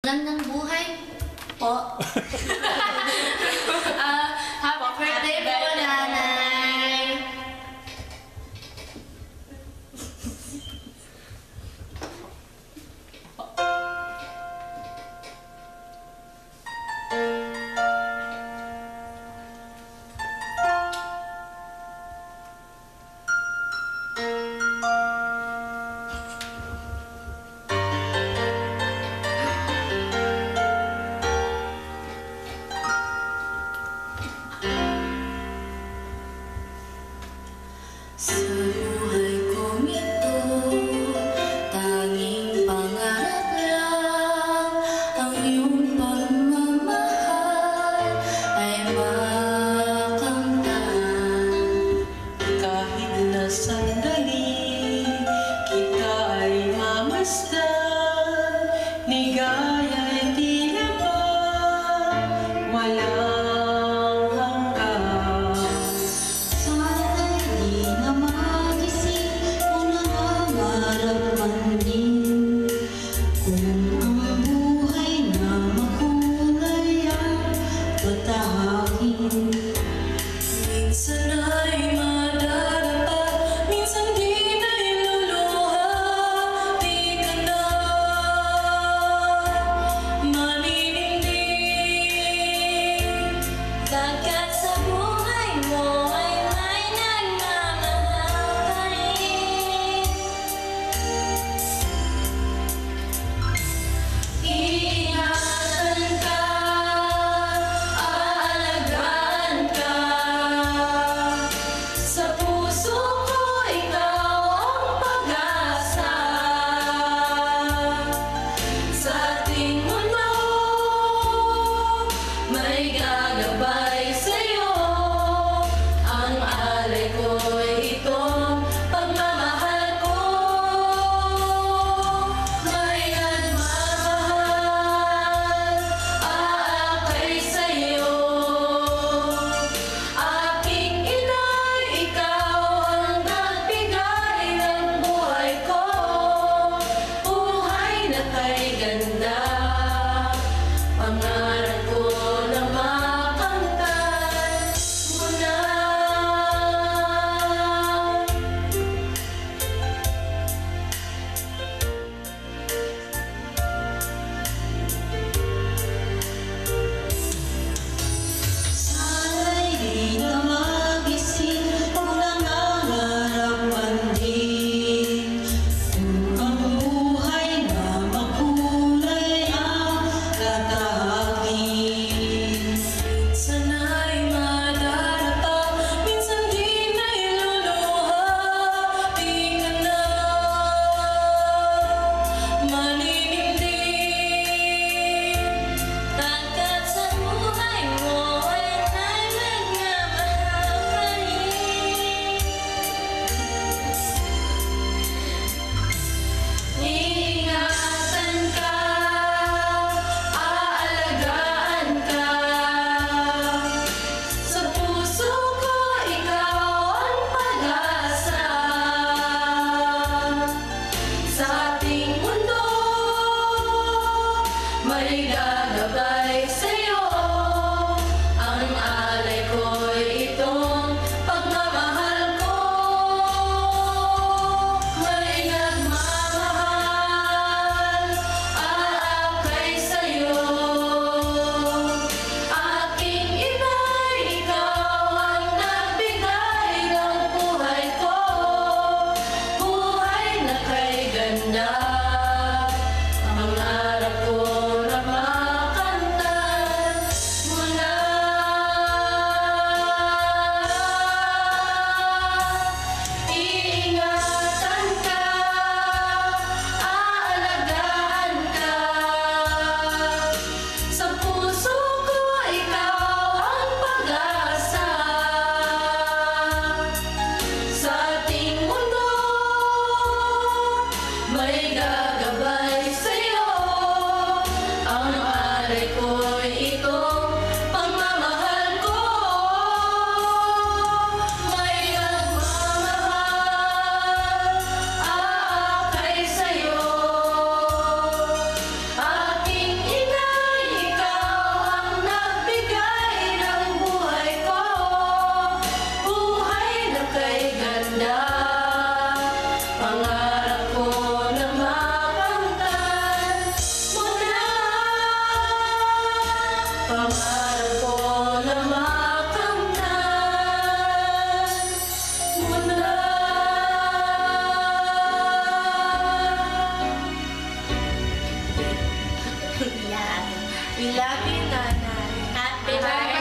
Magandang buhay po. Happy birthday po, Nanay! Sa buhay kong ito, tanging pangarap lang ang iyong pagmamahal ay makamtan. Kahit na sandali kita ay mamasdan, ligaya'y tila ba walang hanggan. Sana'y di na magising kung nangangarap man din, kung ang buhay na makulay ang patahakin. Minsan ay madarapa, minsan di na iluluha, di ka na maninindig. Pagkat sa buhay mo ay may nagmamahal pa rin. Iingatan ka, aalagaan ka. Sa puso ko ikaw ang pag-asa. Sa ating mundo may gagabay sa'yo. Ang alay ko'y itong pagmamahal ko. May nagmamahal, aakay sa'yo. Aking inay, ikaw ang nagbigay ng buhay ko. Buhay na kay ganda, pangarap ko na makamtan mo na. Sana'y di na magising kung nangangarap man din, kung ang buhay na makulay ang tatahakin. Minsan ay madarapa, minsan di na iluluha, di ka na maninindig. Pagkat sa buhay mo ay may nagmamahal pa rin. Iingatan ka, aalagaan ka. Sa puso ko ikaw ang pag-asa. Sa ating mundo may gagabay sa'yo. Ang alay ko'y itong pagmamahal ko. May nagmamahal, aakay sa'yo. Aking inay, ikaw ang nagbigay ng buhay ko. Buhay na kay ganda, pangarap ko na Pangarap ko na makamtan mo na. Pangarap ko na makamtan mo na. We love you, Nanay. Happy birthday!